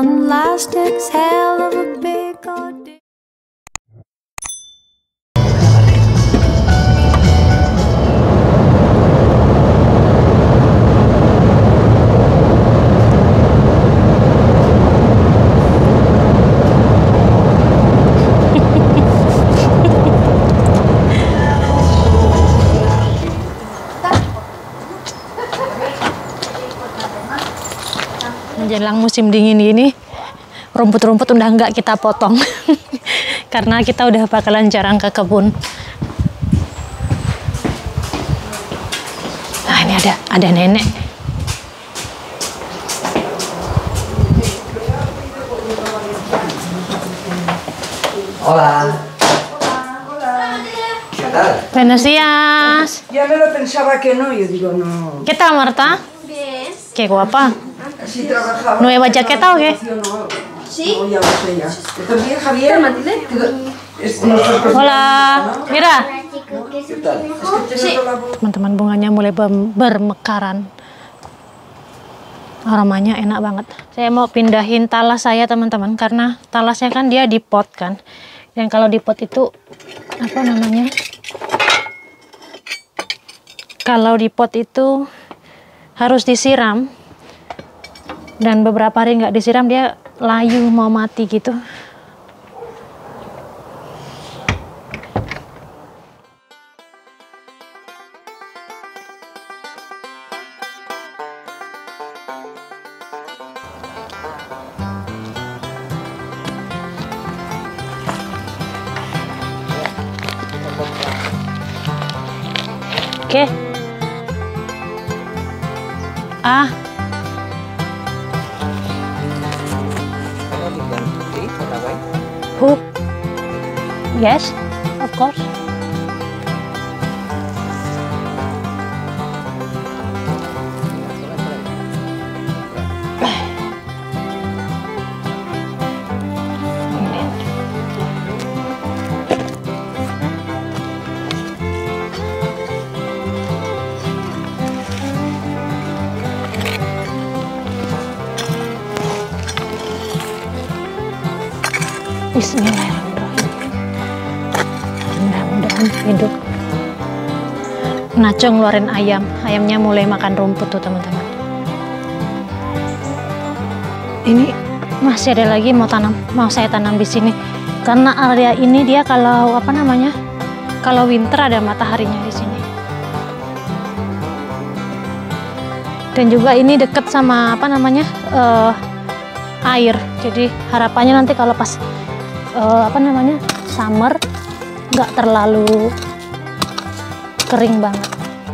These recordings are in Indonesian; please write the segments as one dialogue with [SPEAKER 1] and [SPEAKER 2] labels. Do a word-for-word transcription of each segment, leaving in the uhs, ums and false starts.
[SPEAKER 1] one last exhale of a big old day.
[SPEAKER 2] Menjelang musim dingin gini, rumput-rumput udah nggak kita potong karena kita udah bakalan jarang ke kebun. Nah, ini ada ada nenek.
[SPEAKER 3] Hola. Hola. ¿Qué tal?
[SPEAKER 2] Buenos días.
[SPEAKER 4] Ya me lo pensaba que no, yo digo no.
[SPEAKER 2] ¿Qué tal, Marta?
[SPEAKER 5] Bien.
[SPEAKER 2] Qué guapa.
[SPEAKER 4] Así trabajaba.
[SPEAKER 2] ¿Nueva chaqueta o qué?
[SPEAKER 5] Sí.
[SPEAKER 4] No, ya lo sé ya. ¿Tú también, Javier? Es- nosotros-
[SPEAKER 2] Hola. Mira,
[SPEAKER 3] ¿Qué tal?
[SPEAKER 4] Sí.
[SPEAKER 2] teman-teman, bunganya mulai bem- bermekaran. Aromanya enak banget. Saya mau pindahin talas saya, teman-teman, karena talasnya kan dia di pot kan. Dan kalau di pot itu apa namanya? Kalau di pot itu harus disiram. Dan beberapa hari nggak disiram dia layu mau mati gitu. Oke. Ah. Who? Yes, of course. Bismillahirrahmanirrahim. Mudah-mudahan hidup. Naco ngeluarin ayam. Ayamnya mulai makan rumput tuh, teman-teman. Ini masih ada lagi mau tanam, mau saya tanam di sini. Karena area ini dia kalau apa namanya? Kalau winter ada mataharinya di sini. Dan juga ini deket sama apa namanya? Uh, air. Jadi harapannya nanti kalau pas Uh, apa namanya summer nggak terlalu kering banget.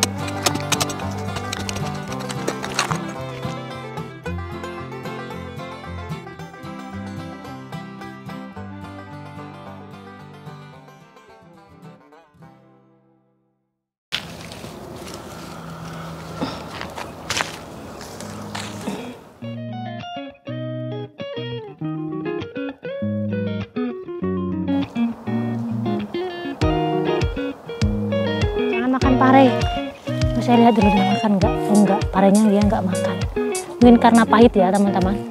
[SPEAKER 2] Pare, saya lihat dulu dia makan nggak? Oh enggak, parenya dia nggak makan. Mungkin karena pahit ya, teman-teman.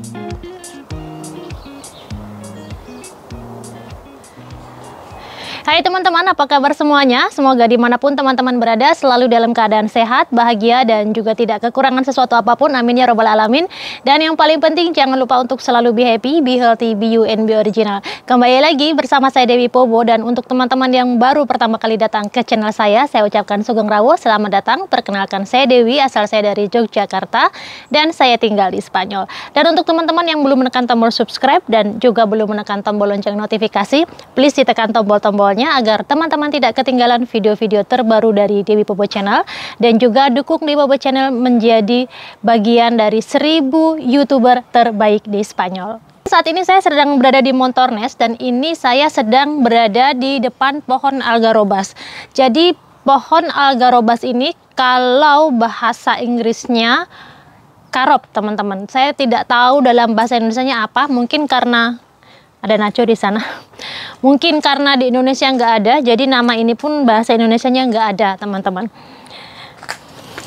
[SPEAKER 2] Hai teman-teman, apa kabar semuanya? Semoga dimanapun teman-teman berada selalu dalam keadaan sehat, bahagia, dan juga tidak kekurangan sesuatu apapun. Amin ya robbal alamin. Dan yang paling penting jangan lupa untuk selalu be happy, be healthy, be you, and be original. Kembali lagi bersama saya Dewi Pobo, dan untuk teman-teman yang baru pertama kali datang ke channel saya, saya ucapkan sugeng rawuh, selamat datang. Perkenalkan, saya Dewi, asal saya dari Yogyakarta, dan saya tinggal di Spanyol. Dan untuk teman-teman yang belum menekan tombol subscribe dan juga belum menekan tombol lonceng notifikasi, please ditekan tombol-tombolnya agar teman-teman tidak ketinggalan video-video terbaru dari Dewi Pobo Channel, dan juga dukung Dewi Pobo Channel menjadi bagian dari seribu YouTuber terbaik di Spanyol. Saat ini saya sedang berada di Montornès, dan ini saya sedang berada di depan pohon algarobas. Jadi pohon algarobas ini kalau bahasa Inggrisnya karop, teman-teman. Saya tidak tahu dalam bahasa Indonesianya apa, mungkin karena ada Nacho di sana. Mungkin karena di Indonesia nggak ada, jadi nama ini pun bahasa Indonesianya nggak ada, teman-teman.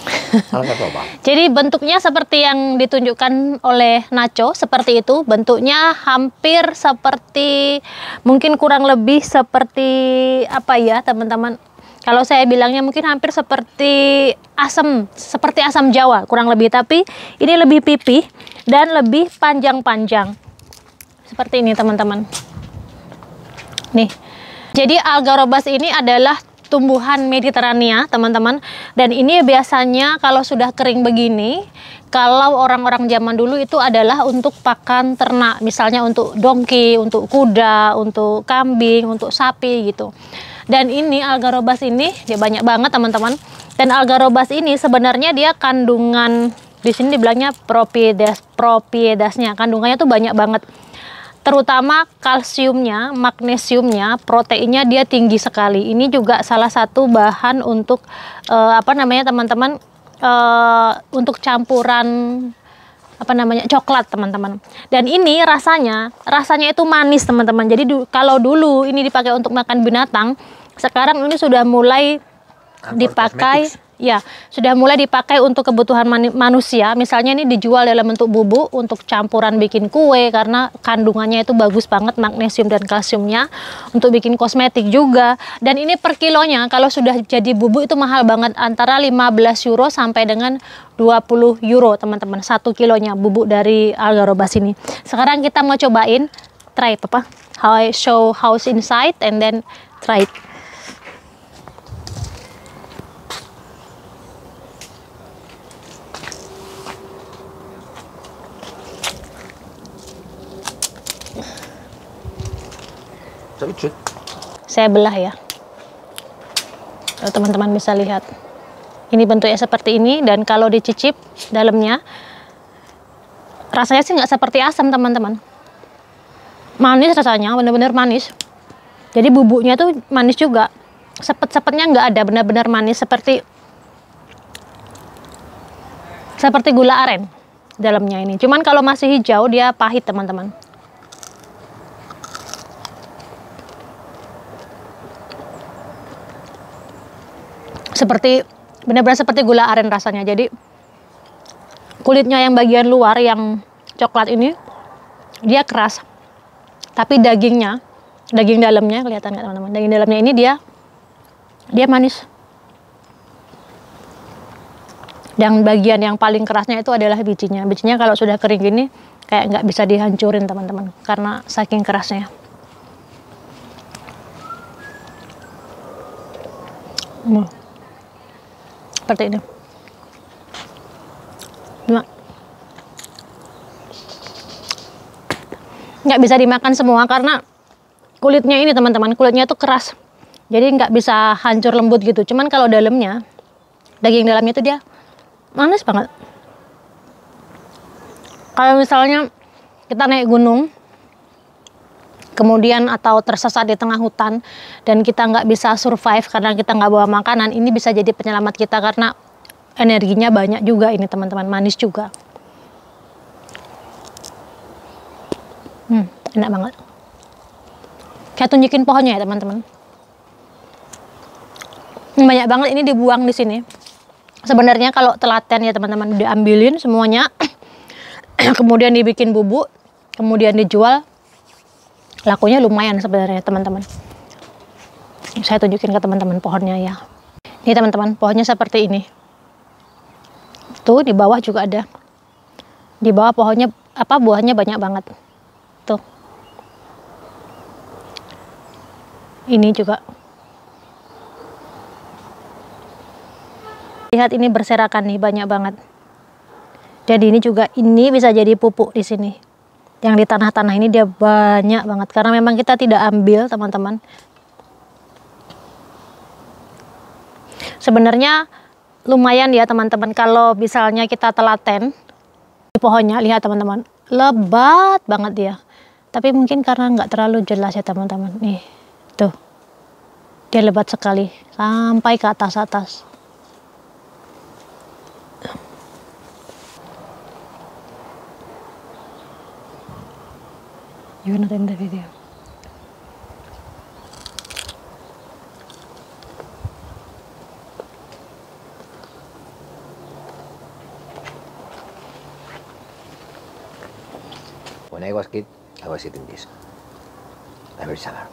[SPEAKER 3] Alga roba.
[SPEAKER 2] Jadi bentuknya seperti yang ditunjukkan oleh Nacho, seperti itu. Bentuknya hampir seperti, mungkin kurang lebih seperti apa ya teman-teman. Kalau saya bilangnya mungkin hampir seperti asam, seperti asam Jawa kurang lebih. Tapi ini lebih pipih dan lebih panjang-panjang. Seperti ini teman-teman. Nih, jadi alga robas ini adalah tumbuhan Mediterania teman-teman, dan ini biasanya kalau sudah kering begini, kalau orang-orang zaman dulu itu adalah untuk pakan ternak, misalnya untuk dongki, untuk kuda, untuk kambing, untuk sapi gitu. Dan ini alga robas ini dia banyak banget teman-teman, dan alga robas ini sebenarnya dia kandungan di sini dibilangnya propiedas, propiedasnya kandungannya tuh banyak banget. Terutama kalsiumnya, magnesiumnya, proteinnya dia tinggi sekali. Ini juga salah satu bahan untuk uh, apa namanya teman-teman, uh, untuk campuran apa namanya coklat teman-teman. Dan ini rasanya, rasanya itu manis teman-teman. Jadi du kalau dulu ini dipakai untuk makan binatang, sekarang ini sudah mulai dipakai. Ya, sudah mulai dipakai untuk kebutuhan man manusia. Misalnya ini dijual dalam bentuk bubuk untuk campuran bikin kue, karena kandungannya itu bagus banget magnesium dan kalsiumnya, untuk bikin kosmetik juga. Dan ini per kilonya kalau sudah jadi bubuk itu mahal banget, antara lima belas euro sampai dengan dua puluh euro teman-teman, satu kilonya bubuk dari alga robas ini. Sekarang kita mau cobain, try papa, how I show how's inside and then try it. Saya belah ya, teman-teman bisa lihat. Ini bentuknya seperti ini, dan kalau dicicip dalamnya, rasanya sih nggak seperti asam teman-teman. Manis rasanya, bener-bener manis. Jadi bubuknya tuh manis juga. Sepet-sepetnya nggak ada, benar-benar manis seperti seperti gula aren dalamnya ini. Cuman kalau masih hijau dia pahit teman-teman. Seperti benar-benar seperti gula aren rasanya. Jadi kulitnya yang bagian luar yang coklat ini dia keras, tapi dagingnya, daging dalamnya kelihatan nggak teman-teman? Daging dalamnya ini dia dia manis. Dan bagian yang paling kerasnya itu adalah bijinya. Bijinya kalau sudah kering gini kayak nggak bisa dihancurin teman-teman, karena saking kerasnya. Hmm. Seperti ini. Nah, nggak bisa dimakan semua karena kulitnya ini teman-teman, kulitnya tuh keras, jadi nggak bisa hancur lembut gitu. Cuman kalau dalamnya, daging dalamnya itu dia manis banget. Kalau misalnya kita naik gunung, kemudian atau tersesat di tengah hutan dan kita nggak bisa survive karena kita nggak bawa makanan, ini bisa jadi penyelamat kita karena energinya banyak juga ini teman-teman, manis juga. Hmm, enak banget. Saya tunjukin pohonnya ya teman-teman. Banyak banget ini dibuang di sini. Sebenarnya kalau telaten ya teman-teman, diambilin semuanya, kemudian dibikin bubuk, kemudian dijual. Lakunya lumayan sebenarnya teman-teman. Saya tunjukin ke teman-teman pohonnya ya. Ini teman-teman, pohonnya seperti ini. Tuh di bawah juga ada. Di bawah pohonnya apa buahnya banyak banget. Tuh. Ini juga. Lihat ini berserakan nih, banyak banget. Jadi ini juga, ini bisa jadi pupuk di sini. Yang di tanah-tanah ini dia banyak banget, karena memang kita tidak ambil teman-teman. Sebenarnya lumayan ya teman-teman, kalau misalnya kita telaten di pohonnya, lihat teman-teman, lebat banget dia. Tapi mungkin karena nggak terlalu jelas ya teman-teman. Nih, tuh, dia lebat sekali sampai ke atas-atas. You're not in the video.
[SPEAKER 3] When I was kid, I was eating this every summer.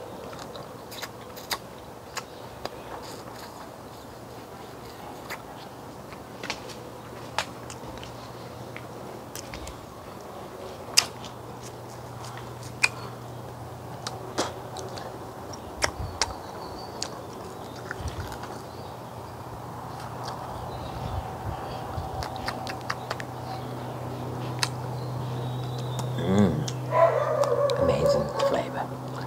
[SPEAKER 3] Amazing flavor.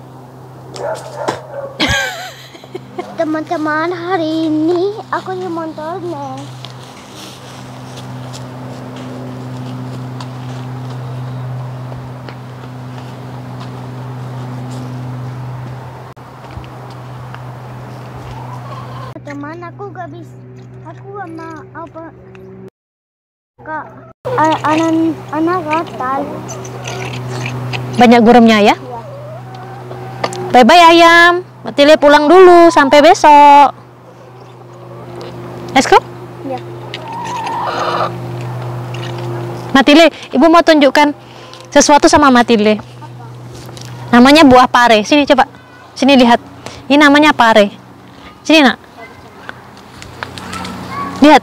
[SPEAKER 1] Teman-teman, hari ini aku di motornya. Teman, aku gak bisa, aku gak mau apa kak anak anak gatal.
[SPEAKER 2] Banyak guremnya ya. Bye bye ayam. Matile pulang dulu sampai besok. Let's go.
[SPEAKER 1] Ya.
[SPEAKER 2] Matile, ibu mau tunjukkan sesuatu sama Matile. Namanya buah pare. Sini coba. Sini lihat. Ini namanya pare. Sini nak. Lihat.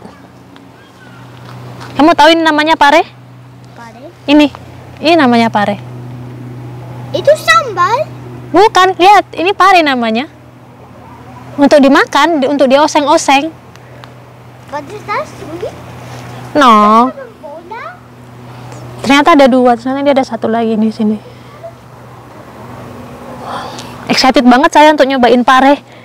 [SPEAKER 2] Kamu tahu ini namanya pare?
[SPEAKER 1] Pare.
[SPEAKER 2] Ini. Ini namanya pare.
[SPEAKER 1] Itu sambal.
[SPEAKER 2] Bukan, lihat, ini pare namanya. Untuk dimakan, di- untuk dioseng-oseng.
[SPEAKER 1] Batas ini.
[SPEAKER 2] No,
[SPEAKER 1] Bola.
[SPEAKER 2] ternyata ada dua. Ternyata dia ada satu lagi di sini. Excited banget saya untuk nyobain pare.